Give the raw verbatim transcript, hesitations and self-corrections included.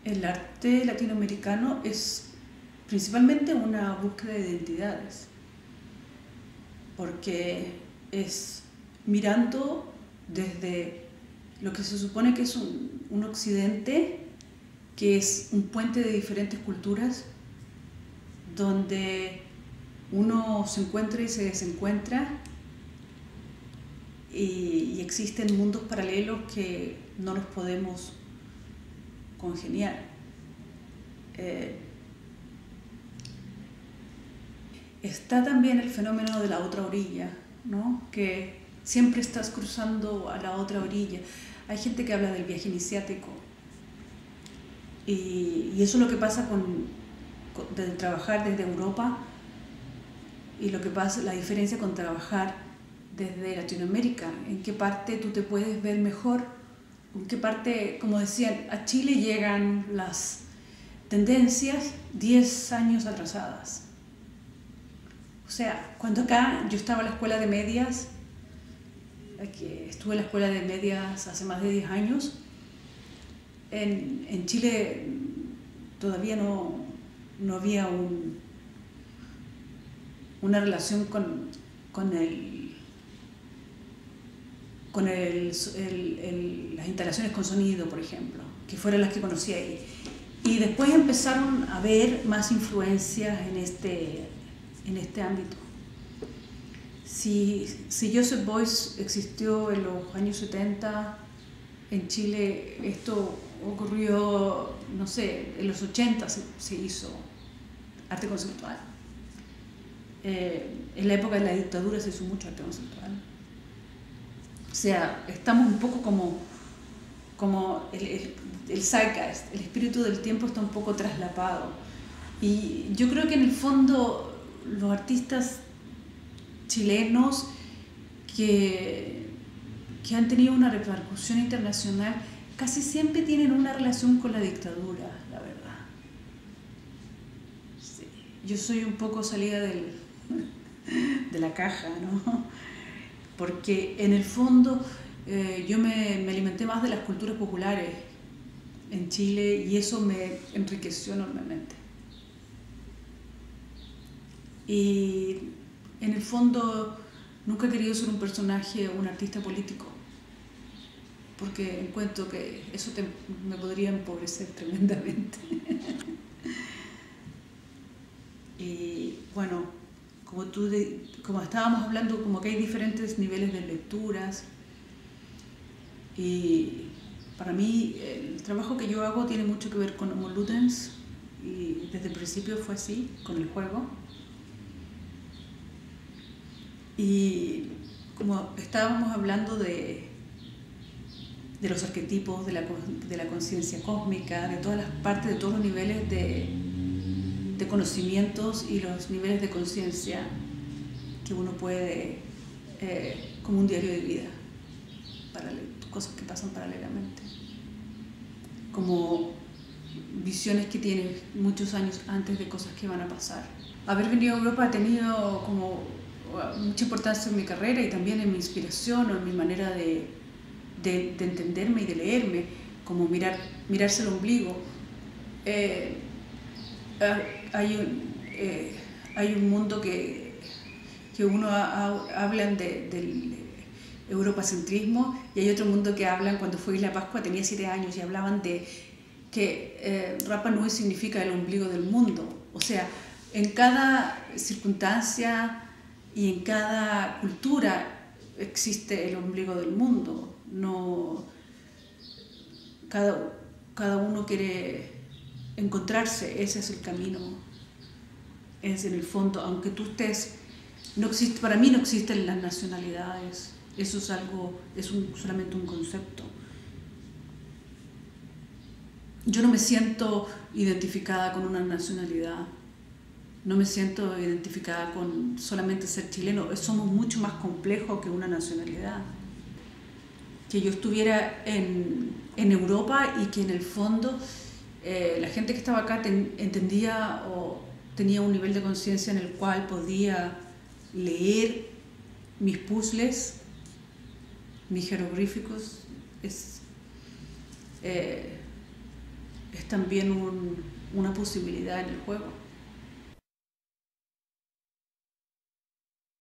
El arte latinoamericano es principalmente una búsqueda de identidades, porque es mirando desde lo que se supone que es un, un occidente, que es un puente de diferentes culturas, donde uno se encuentra y se desencuentra, y, y existen mundos paralelos que no los podemos congeniar. Eh, está también el fenómeno de la otra orilla, ¿no? Que siempre estás cruzando a la otra orilla. Hay gente que habla del viaje iniciático, y, y eso es lo que pasa con, con de trabajar desde Europa, y lo que pasa, la diferencia con trabajar desde Latinoamérica, en qué parte tú te puedes ver mejor, en qué parte, como decían, a Chile llegan las tendencias diez años atrasadas. O sea, cuando acá yo estaba en la escuela de medias, aquí estuve en la escuela de medias hace más de diez años, en, en Chile todavía no, no había un, una relación con, con el con el, el, el, las instalaciones con sonido, por ejemplo, que fueron las que conocí ahí. Y después empezaron a haber más influencias en este, en este ámbito. Si, si Joseph Beuys existió en los años setenta, en Chile esto ocurrió, no sé, en los ochenta se, se hizo arte conceptual. Eh, en la época de la dictadura se hizo mucho arte conceptual. O sea, estamos un poco como, como el, el, el zeitgeist, el espíritu del tiempo está un poco traslapado. Y yo creo que en el fondo los artistas chilenos que, que han tenido una repercusión internacional casi siempre tienen una relación con la dictadura, la verdad. Sí. Yo soy un poco salida del, de la caja, ¿no? Porque en el fondo eh, yo me, me alimenté más de las culturas populares en Chile, y eso me enriqueció enormemente. Y en el fondo nunca he querido ser un personaje o un artista político, porque encuentro que eso te, me podría empobrecer tremendamente. Y bueno, como, tú de, como estábamos hablando, como que hay diferentes niveles de lecturas, y para mí el trabajo que yo hago tiene mucho que ver con Homo Ludens, y desde el principio fue así, con el juego. Y como estábamos hablando de, de los arquetipos, de la, de la conciencia cósmica, de todas las partes, de todos los niveles de, de conocimientos y los niveles de conciencia que uno puede, eh, como un diario de vida, cosas que pasan paralelamente, como visiones que tienes muchos años antes de cosas que van a pasar. Haber venido a Europa ha tenido como mucha importancia en mi carrera y también en mi inspiración o en mi manera de, de, de entenderme y de leerme, como mirar, mirarse el ombligo. Eh, hay, un, eh, hay un mundo que, que uno ha, ha, hablan de, del europacentrismo, y hay otro mundo que hablan, cuando fue Isla Pascua tenía siete años y hablaban de que eh, Rapa Nui significa el ombligo del mundo. O sea, en cada circunstancia y en cada cultura existe el ombligo del mundo. No, cada, cada uno quiere encontrarse, ese es el camino. Es en el fondo, aunque tú estés, no existe, para mí no existen las nacionalidades. Eso es algo, es un, solamente un concepto. Yo no me siento identificada con una nacionalidad, no me siento identificada con solamente ser chileno. Somos mucho más complejos que una nacionalidad. Que yo estuviera en, en Europa y que en el fondo eh, la gente que estaba acá ten, entendía o tenía un nivel de conciencia en el cual podía leer mis puzzles, mis jeroglíficos, es, eh, es es también un- una posibilidad en el juego.